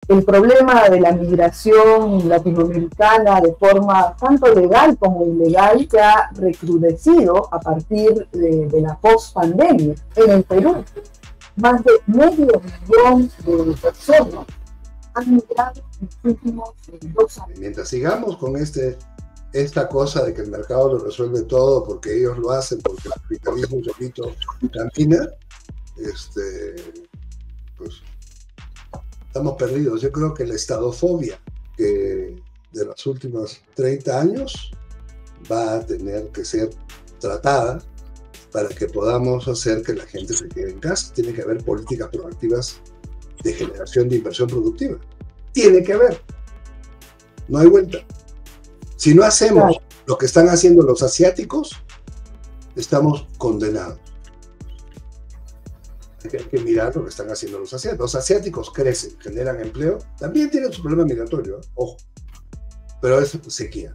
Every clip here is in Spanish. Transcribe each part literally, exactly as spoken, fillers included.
el problema de la migración latinoamericana de forma tanto legal como ilegal se ha recrudecido a partir de, de la post-pandemia. En el Perú, más de medio millón de personas han migrado en los últimos dos años. Mientras sigamos con este, esta cosa de que el mercado lo resuelve todo porque ellos lo hacen, porque el capitalismo solito camina, este, pues estamos perdidos. Yo creo que la estadofobia que de los últimos treinta años va a tener que ser tratada para que podamos hacer que la gente se quede en casa. Tiene que haber políticas proactivas de generación de inversión productiva. Tiene que haber. No hay vuelta. Si no hacemos lo que están haciendo los asiáticos, estamos condenados. Hay que mirar lo que están haciendo los asiáticos. Los asiáticos crecen, generan empleo, también tienen su problema migratorio, ¿eh? Ojo, pero es sequía.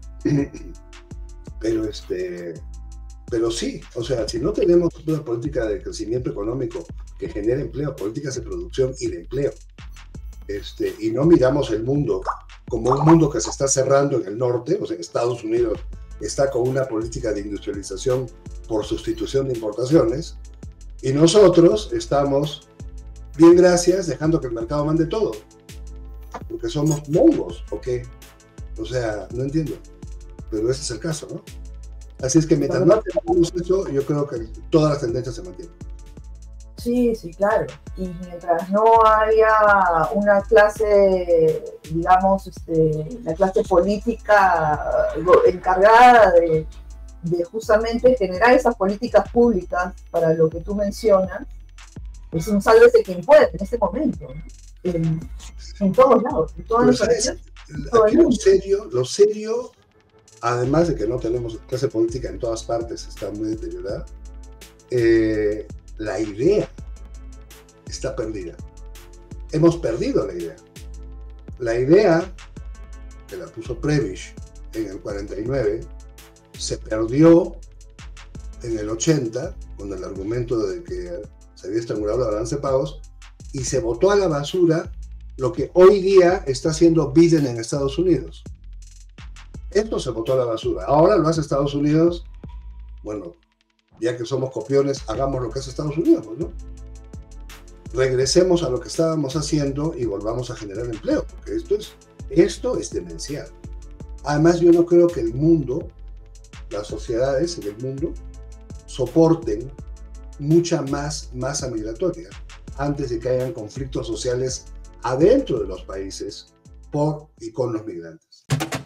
Pero, este, pero sí, o sea, si no tenemos una política de crecimiento económico que genere empleo, políticas de producción y de empleo, este, y no miramos el mundo como un mundo que se está cerrando en el norte, o sea, Estados Unidos está con una política de industrialización por sustitución de importaciones, y nosotros estamos, bien gracias, dejando que el mercado mande todo. Porque somos mongos, ¿o qué? O sea, no entiendo. Pero ese es el caso, ¿no? Así es que mientras no tengamos eso, yo creo que todas las tendencias se mantienen. Sí, sí, claro. Y mientras no haya una clase, digamos, este, la clase política encargada de... de justamente generar esas políticas públicas para lo que tú mencionas, es un sálvese quien puede en este momento, ¿no? en, en todos lados, en todas las países. Aquí lo serio, lo serio, además de que no tenemos clase política en todas partes, está muy deteriorada, eh, la idea está perdida. Hemos perdido la idea. La idea, que la puso Prebisch en el cuarenta y nueve, se perdió en el ochenta con el argumento de que se había estrangulado la balanza de pagos y se botó a la basura lo que hoy día está haciendo Biden en Estados Unidos. Esto se botó a la basura. Ahora lo hace Estados Unidos. Bueno, ya que somos copiones, hagamos lo que hace Estados Unidos, ¿no? Regresemos a lo que estábamos haciendo y volvamos a generar empleo, porque esto es, esto es demencial. Además, yo no creo que el mundo, las sociedades en el mundo, soporten mucha más masa migratoria antes de que hayan conflictos sociales adentro de los países por y con los migrantes.